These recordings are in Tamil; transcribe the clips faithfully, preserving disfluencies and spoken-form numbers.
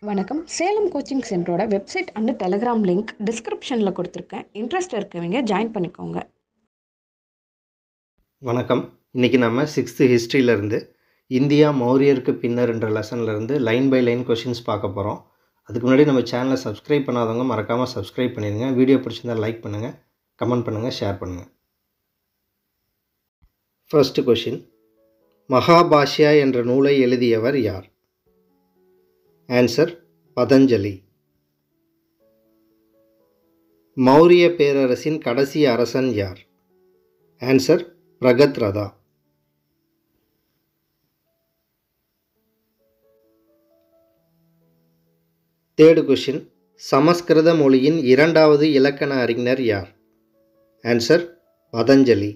வணக்கம். சேலம் கோச்சிங் சென்டரோட வெப்சைட் அண்ட் டெலகிராம் லிங்க் டிஸ்கிரிப்ஷனில் கொடுத்துருக்கேன். இன்ட்ரெஸ்ட் இருக்கவங்க ஜாயின் பண்ணிக்கோங்க. வணக்கம். இன்றைக்கி நம்ம சிக்ஸ்த்து ஹிஸ்ட்ரியிலேருந்து இந்தியா மௌரியருக்கு பின்னர் என்ற லெசன்லேருந்து லைன் பை லைன் கொஷின்ஸ் பார்க்க போகிறோம். அதுக்கு முன்னாடி நம்ம சேனலை சப்ஸ்கிரைப் பண்ணாதவங்க மறக்காமல் சப்ஸ்கிரைப் பண்ணிடுங்க. வீடியோ பிடிச்சிருந்தால் லைக் பண்ணுங்கள், கமெண்ட் பண்ணுங்கள், ஷேர் பண்ணுங்கள். ஃபர்ஸ்ட் கொஷின், மகாபாஷ்யா என்ற நூலை எழுதியவர் யார்? ஆன்சர் பதஞ்சலி. மௌரிய பேரரசின் கடைசி அரசன் யார்? ஆன்சர் பிரகத்ரதா. தேர்டு கொஷின், சமஸ்கிருத மொழியின் இரண்டாவது இலக்கண அறிஞர் யார்? ஆன்சர் பதஞ்சலி.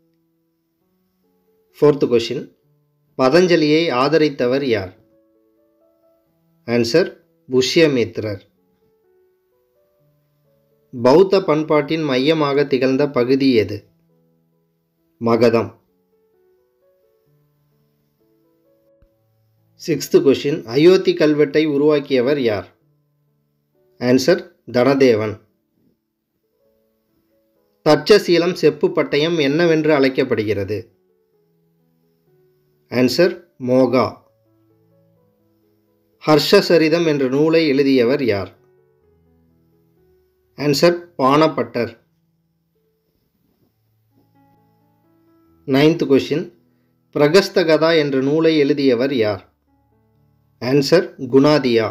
ஃபோர்த் கொஷின், பதஞ்சலியை ஆதரித்தவர் யார்? ஆன்சர் புஷ்யமித்ரர். பௌத்த பண்பாட்டின் மையமாக திகழ்ந்த பகுதி எது? மகதம். சிக்ஸ்த் கொஷின், அயோத்தி கல்வெட்டை உருவாக்கியவர் யார்? ஆன்சர் தனதேவன். தட்சசீலம் செப்பு பட்டயம் என்னவென்று அழைக்கப்படுகிறது? ஆன்சர் மோகா. ஹர்ஷசரிதம் என்ற நூலை எழுதியவர் யார்? ஆன்சர் பாணப்பட்டர். நைன்த் கொஷின், பிரகஸ்தகதா என்ற நூலை எழுதியவர் யார்? Answer Gunadhya.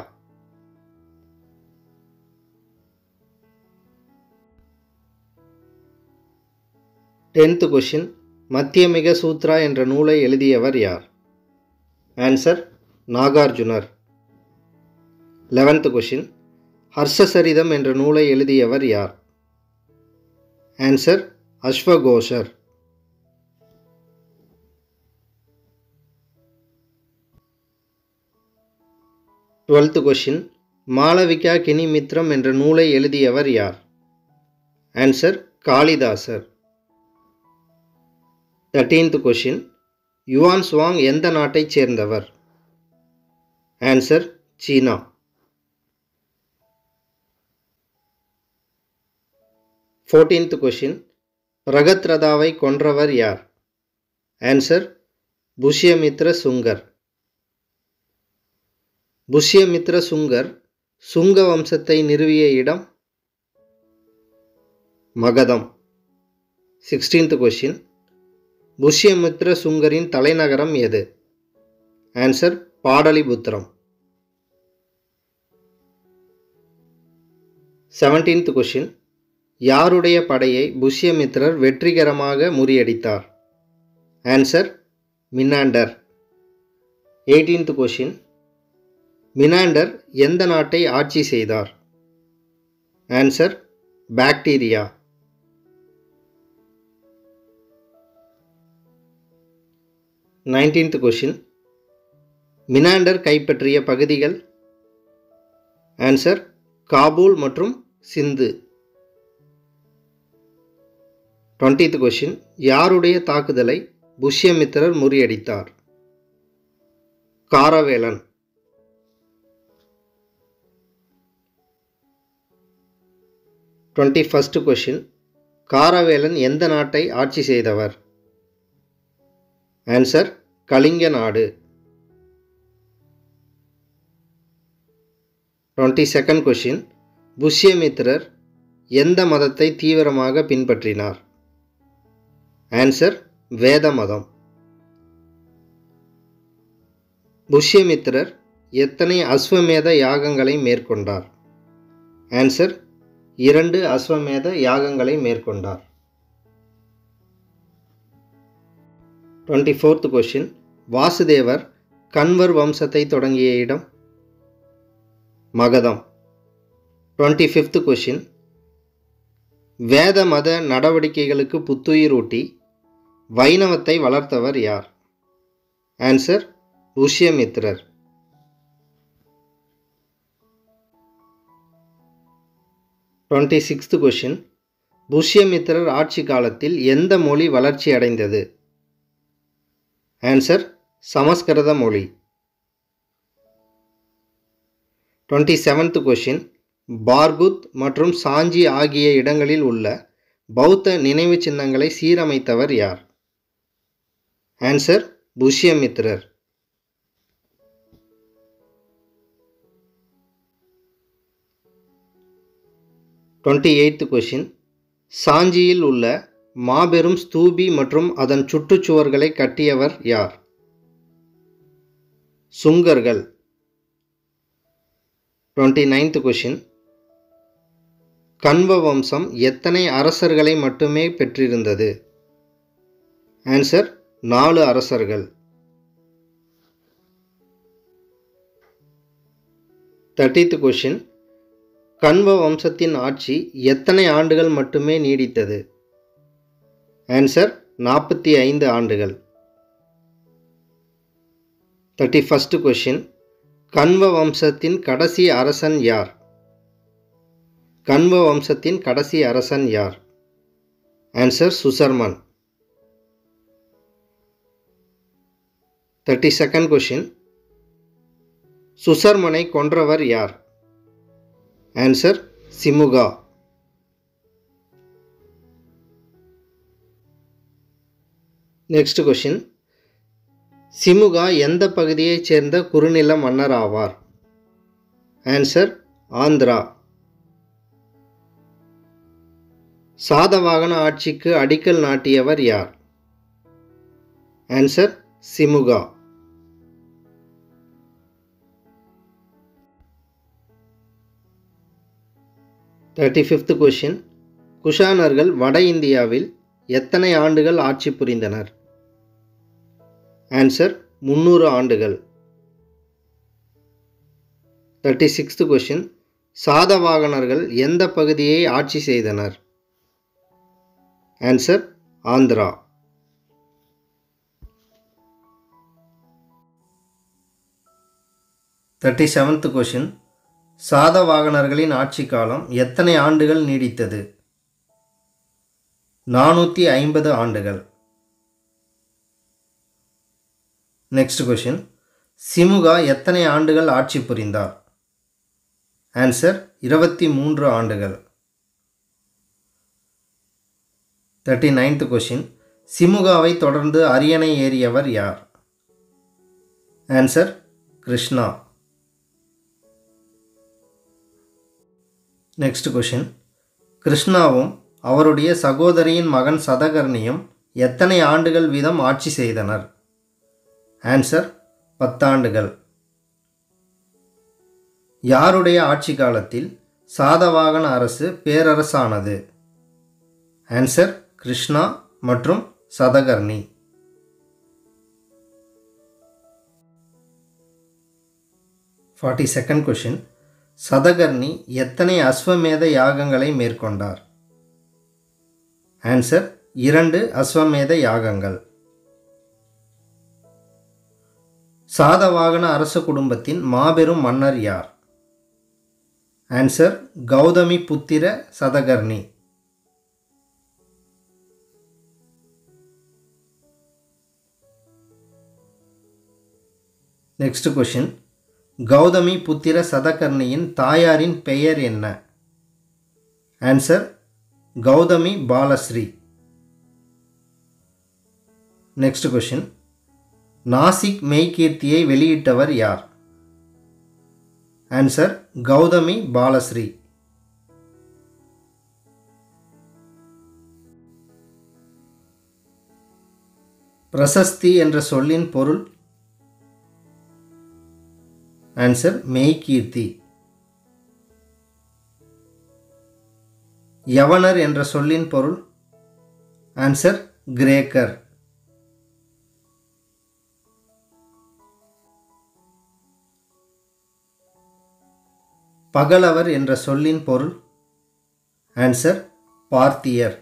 Tenth question, Madhyamika Sutra என்ற நூலை எழுதியவர் யார்? ஆன்சர் நாகார்ஜுனர். லெவன்த் கொஷின், ஹர்ஷசரிதம் என்ற நூலை எழுதியவர் யார்? ஆன்சர் அஸ்வகோஷர். டுவெல்த் கொஷின், மாளவிகா கினிமித்ரம் என்ற நூலை எழுதியவர் யார்? ஆன்சர் காளிதாசர். தேர்ட்டீன்த் கொஷின், யுவான் சுவாங் எந்த நாட்டைச் சேர்ந்தவர்? ஆன்சர் சீனா. ஃபோர்டீன்த் கொஷின், பிரகத்ரதாவை கொன்றவர் யார்? ஆன்சர் புஷ்யமித்ர சுங்கர். புஷ்யமித்ர சுங்கர் சுங்க வம்சத்தை நிறுவிய இடம்? மகதம். சிக்ஸ்டீன்த் கொஷின், புஷ்யமித்ர சுங்கரின் தலைநகரம் எது? ஆன்சர் பாடலிபுத்திரம். செவன்டீன்த் கொஷின், யாருடைய படையை புஷ்யமித்ரர் வெற்றிகரமாக முறியடித்தார்? Answer Menander. Eighteenth question, Menander எந்த நாட்டை ஆட்சி செய்தார்? Answer Bactria. Nineteenth question, Menander கைப்பற்றிய பகுதிகள்? ஆன்சர் காபூல் மற்றும் சிந்து. டுவெண்ட்டித் கொஷின், யாருடைய தாக்குதலை புஷ்யமித்ரர் முறியடித்தார்? காரவேலன். டுவெண்ட்டி ஃபர்ஸ்ட் கொஷின், காரவேலன் எந்த நாட்டை ஆட்சி செய்தவர்? ஆன்சர் கலிங்க நாடு. டுவெண்ட்டி செகண்ட் கொஷின், புஷ்யமித்ரர் எந்த மதத்தை தீவிரமாக பின்பற்றினார்? ஆன்சர் வேத மதம். புஷ்யமித்ரர் எத்தனை அஸ்வமேத யாகங்களை மேற்கொண்டார்? ஆன்சர் இரண்டு அஸ்வமேத யாகங்களை மேற்கொண்டார். டுவெண்ட்டி ஃபோர்த் கொஷின், வாசுதேவர் கன்வர் வம்சத்தை தொடங்கிய இடம்? மகதம். டுவெண்ட்டி ஃபிஃப்த் கொஷின், வேத மத நடவடிக்கைகளுக்கு புத்துயிரூட்டி வைணவத்தை வளர்த்தவர் யார்? ஆன்சர் புஷ்யமித்ரர். டுவெண்ட்டி சிக்ஸ்த் கொஷின், புஷ்யமித்ரர் ஆட்சி காலத்தில் எந்த மொழி வளர்ச்சி அடைந்தது? ஆன்சர் சமஸ்கிருத மொழி. டுவெண்ட்டி செவன்த் கொஷின், பார்குத் மற்றும் சாஞ்சி ஆகிய இடங்களில் உள்ள பௌத்த நினைவு சின்னங்களை சீரமைத்தவர் யார்? ஆன்சர் புஷ்யமித்ரர். டுவெண்ட்டி எய்த் கொஷின், சாஞ்சியில் உள்ள மாபெரும் ஸ்தூபி மற்றும் அதன் சுற்றுச்சுவர்களை கட்டியவர் யார்? சுங்கர்கள். டுவெண்ட்டி நைன்த் கொஷின், கண்வ வம்சம் எத்தனை அரசர்களை மட்டுமே பெற்றிருந்தது? ஆன்சர் நாலு அரசர்கள். தேர்ட்டித் கொஷின், கண்வ வம்சத்தின் ஆட்சி எத்தனை ஆண்டுகள் மட்டுமே நீடித்தது? ஆன்சர் நாற்பத்தி ஐந்து ஆண்டுகள். தேர்ட்டி ஃபஸ்ட் கொஷின், கண்வ வம்சத்தின் கடைசி அரசன் யார்? கண்வ வம்சத்தின் கடைசி அரசன் யார்? Answer Susarman. Thirty second question, சுசர்மனை கொன்றவர் யார்? Answer Simuka. Next question, Simuka எந்த பகுதியைச் சேர்ந்த குறுநில மன்னர் ஆவார்? ஆன்சர் ஆந்திரா. சாதவாகன ஆட்சிக்கு அடிக்கல் நாட்டியவர் யார்? Answer Simuka. Thirty fifth question, குஷானர்கள் வட இந்தியாவில் எத்தனை ஆண்டுகள் ஆட்சி புரிந்தனர்? ஆன்சர் முந்நூறு ஆண்டுகள். தேர்ட்டி சிக்ஸ்த் கொஷின், சாதவாகனர்கள் எந்த பகுதியை ஆட்சி செய்தனர்? Answer Andhra. Thirty seventh question, சாதவாகனர்களின் ஆட்சி காலம் எத்தனை ஆண்டுகள் நீடித்தது? நானூற்றி ஐம்பது ஆண்டுகள். நெக்ஸ்ட் கொஷின், சிமுகா எத்தனை ஆண்டுகள் ஆட்சி புரிந்தார்? ஆன்சர் இருபத்தி மூன்று ஆண்டுகள். தேர்ட்டி நைன்த் கொஷின், சிமுகாவை தொடர்ந்து அரியணை ஏறியவர் யார்? ஆன்சர் கிருஷ்ணா. நெக்ஸ்ட் கொஷின், கிருஷ்ணாவும் அவருடைய சகோதரியின் மகன் சதகர்ணியும் எத்தனை ஆண்டுகள் வீதம் ஆட்சி செய்தனர்? ஆன்சர் பத்தாண்டுகள். யாருடைய ஆட்சி காலத்தில் சாதவாகன அரசு பேரரசானது? ஆன்சர் கிருஷ்ணா மற்றும் Satakarni. Forty second question, Satakarni எத்தனை அஸ்வமேத யாகங்களை மேற்கொண்டார்? ஆன்சர் இரண்டு அஸ்வமேத யாகங்கள். சாதவாகன அரச குடும்பத்தின் மாபெரும் மன்னர் யார்? ஆன்சர் கௌதமி புத்திர சதகர்ணி. நெக்ஸ்ட் கொஷின், கௌதமி புத்திர சதகர்ணியின் தாயாரின் பெயர் என்ன? Answer Gautami Balashri. Next question, Nasik மெய்கீர்த்தியை வெளியிட்டவர் யார்? ஆன்சர் கௌதமி பாலஸ்ரீ. பிரசஸ்தி என்ற சொல்லின் பொருள்? ஆன்சர் மெய்கீர்த்தி. யவனர் என்ற சொல்லின் பொருள்? ஆன்சர் கிரேக்கர். பகலவர் என்ற சொல்லின் பொருள்? ஆன்சர் பார்த்தியர்.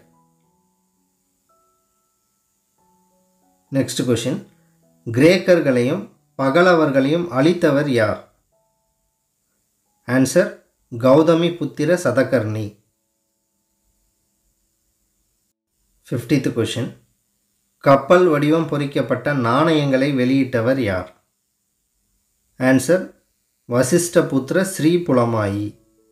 நெக்ஸ்ட் கொஷின், கிரேக்கர்களையும் பகலவர்களையும் அழித்தவர் யார்? ஆன்சர் கௌதமி புத்திர சதகர்ணி. ஃபிஃப்டித் கொஷின், கப்பல் வடிவம் பொறிக்கப்பட்ட நாணயங்களை வெளியிட்டவர் யார்? Answer Vasishthaputra Sri Pulamayi.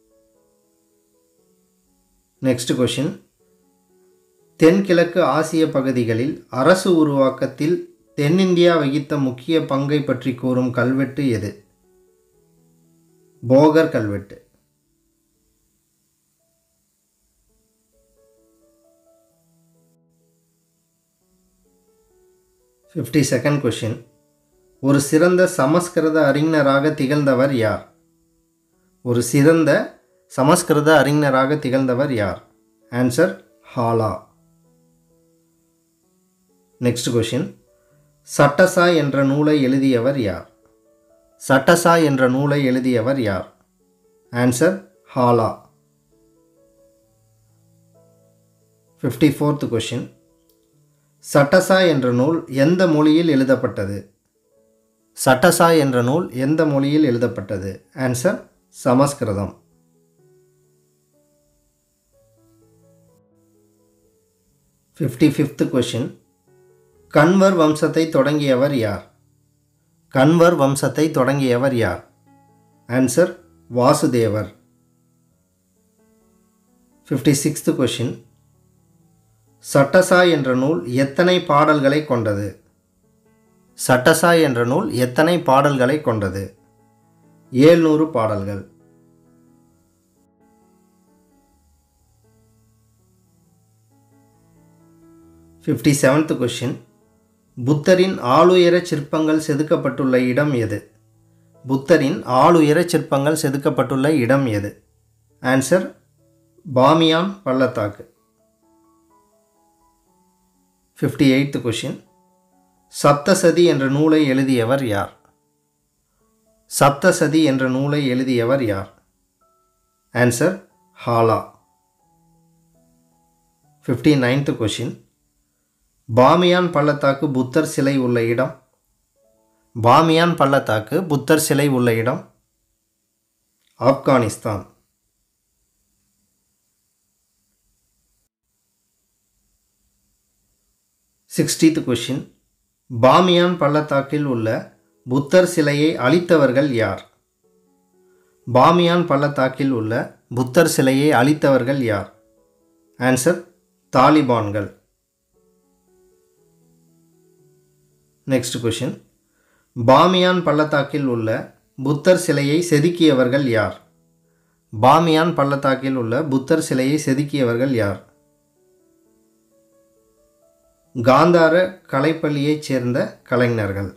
Next question. தென்கிழக்கு ஆசிய பகுதிகளில் அரசு உருவாக்கத்தில் தென்னிந்தியா வகித்த முக்கிய பங்கை பற்றி கூறும் கல்வெட்டு எது? போகர் கல்வெட்டு. Fifty second question. ஒரு சிறந்த சமஸ்கிருத அறிஞராக திகழ்ந்தவர் யார்? ஒரு சிறந்த சமஸ்கிருத அறிஞராக திகழ்ந்தவர் யார்? Answer Hala. Next question. Sattasai என்ற நூலை எழுதியவர் யார்? சட்டசா என்ற நூலை எழுதியவர் யார்? Answer Hala. Fifty fourth question. Sattasai என்ற நூல் எந்த மொழியில் எழுதப்பட்டது? சட்டசா என்ற நூல் எந்த மொழியில் எழுதப்பட்டது? ஆன்சர் சமஸ்கிருதம். Fifty fifth question. கன்வர் வம்சத்தை தொடங்கியவர் யார்? கன்வர் வம்சத்தை தொடங்கியவர் யார்? ஆன்சர் வாசுதேவர். Fifty sixth question. சட்டசா என்ற நூல் எத்தனை பாடல்களை கொண்டது? சட்டசா என்ற நூல் எத்தனை பாடல்களை கொண்டது? ஏழ்நூறு பாடல்கள். Fifty seventh question. புத்தரின் ஆளுயர சிற்பங்கள் செதுக்கப்பட்டுள்ள இடம் எது? புத்தரின் ஆளுயர சிற்பங்கள் செதுக்கப்பட்டுள்ள இடம் எது? ஆன்சர் பாமியான் பள்ளத்தாக்கு. Fifty eighth question. சப்தசதி என்ற நூலை எழுதியவர் யார்? சப்தசதி என்ற நூலை எழுதியவர் யார்? Answer Hala. Fifty ninth question. Bamiyan பள்ளத்தாக்கு புத்தர் சிலை உள்ள இடம்? பாமியான் பள்ளத்தாக்கு புத்தர் சிலை உள்ள இடம்? ஆப்கானிஸ்தான். Sixtieth question. பாமியான் பள்ளத்தாக்கில் உள்ள புத்தர் சிலையை அழித்தவர்கள் யார்? பாமியான் பள்ளத்தாக்கில் உள்ள புத்தர் சிலையை அழித்தவர்கள் யார்? ஆன்சர் தாலிபான்கள். Next question. பாமியான் பள்ளத்தாக்கில் உள்ள புத்தர் சிலையை செதுக்கியவர்கள் யார்? பாமியான் பள்ளத்தாக்கில் உள்ள புத்தர் சிலையை செதுக்கியவர்கள் யார்? காந்தார கலைப்பள்ளியைச் சேர்ந்த கலைஞர்கள்.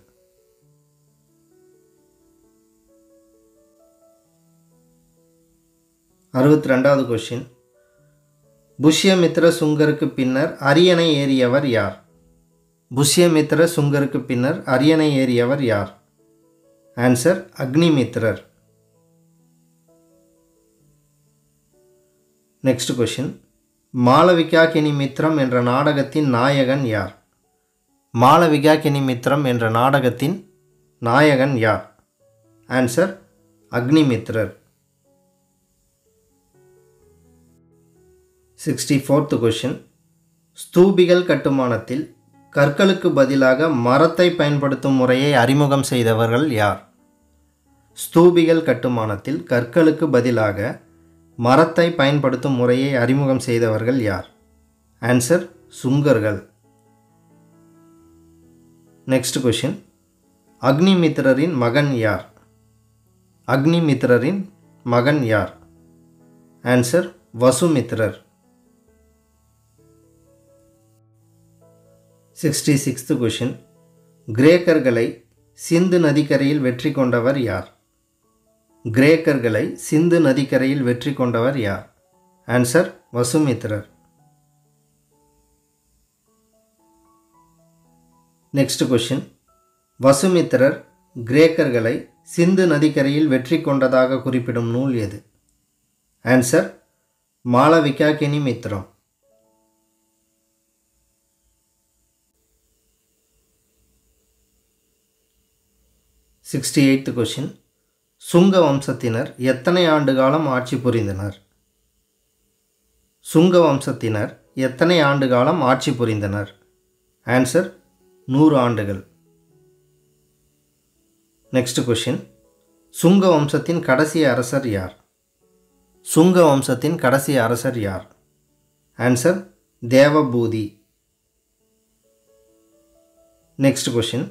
அறுபத்தி ரெண்டாவது கொஷின். புஷ்யமித்ர சுங்கருக்கு பின்னர் அரியணை ஏறியவர் யார்? புஷ்யமித்ர சுங்கருக்கு பின்னர் அரியணை ஏறியவர் யார்? ஆன்சர் அக்னிமித்ரர். Next question. மாளவிகாகினி மித்ரம் என்ற நாடகத்தின் நாயகன் யார்? மாளவிகாகினி மித்ரம் என்ற நாடகத்தின் நாயகன் யார்? ஆன்சர் அக்னிமித்ரர். Sixty fourth question. ஸ்தூபிகள் கட்டுமானத்தில் கற்களுக்கு பதிலாக மரத்தை பயன்படுத்தும் முறையை அறிமுகம் செய்தவர்கள் யார்? ஸ்தூபிகள் கட்டுமானத்தில் கற்களுக்கு பதிலாக மரத்தை பயன்படுத்தும் முறையை அறிமுகம் செய்தவர்கள் யார்? ஆன்சர் சுங்கர்கள். Next question. அக்னிமித்ரரின் மகன் யார்? அக்னிமித்ரரின் மகன் யார்? ஆன்சர் வசுமித்ரர். Sixty sixth question. கிரேக்கர்களை சிந்து நதிக்கரையில் வெற்றி கொண்டவர் யார்? கிரேக்கர்களை சிந்து நதிக்கரையில் வெற்றி கொண்டவர் யார்? ஆன்சர் வசுமித்ரர். Next question. வசுமித்ரர் கிரேக்கர்களை சிந்து நதிக்கரையில் வெற்றி கொண்டதாக குறிப்பிடும் நூல் எது? Answer Malavikagnimitram. Sixty eighth question. Shunga வம்சத்தினர் எத்தனை ஆண்டு காலம் ஆட்சி புரிந்தனர்? சுங்க வம்சத்தினர் எத்தனை ஆண்டு காலம் ஆட்சி புரிந்தனர்? ஆன்சர் நூறு ஆண்டுகள். Next question. சுங்க வம்சத்தின் கடைசி அரசர் யார்? சுங்க வம்சத்தின் கடைசி அரசர் யார்? ஆன்சர் தேவபூதி. Next question.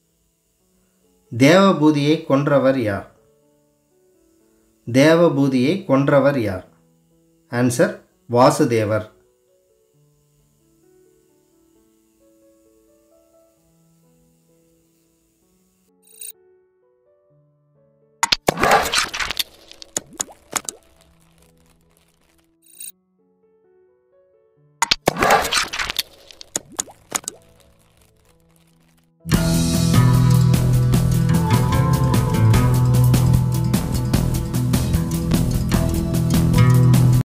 தேவபூதியை கொன்றவர் யார்? தேவபூதியை கொன்றவர் யார்? ஆன்சர் வாசுதேவர்.